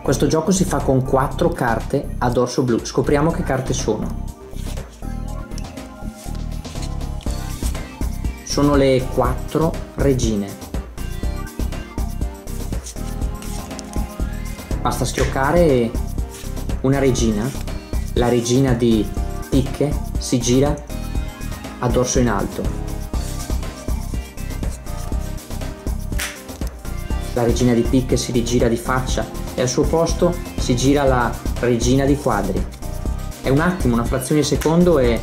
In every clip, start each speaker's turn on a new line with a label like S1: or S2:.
S1: Questo gioco si fa con 4 carte a dorso blu. Scopriamo che carte sono. Sono le 4 regine. Basta schioccare una regina. La regina di picche si gira a dorso in alto. La regina di picche si rigira di faccia e al suo posto si gira la regina di quadri. È un attimo, una frazione di secondo e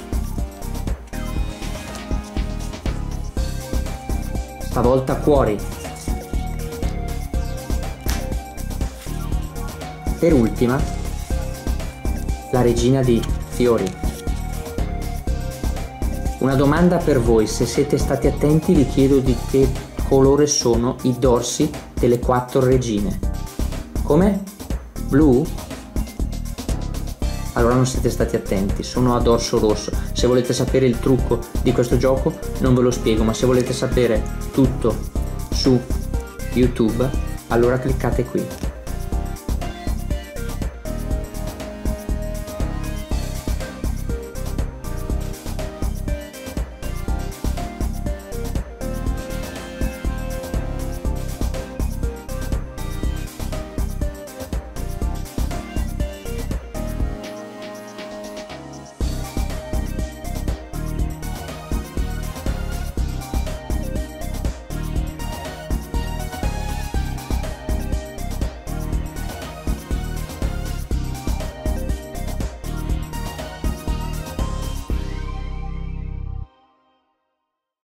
S1: stavolta cuori. Per ultima la regina di fiori. Una domanda per voi: se siete stati attenti vi chiedo di che colore sono i dorsi delle 4 regine. Come? Blu? Allora non siete stati attenti, sono a dorso rosso. Se volete sapere il trucco di questo gioco non ve lo spiego, ma se volete sapere tutto su YouTube allora cliccate qui.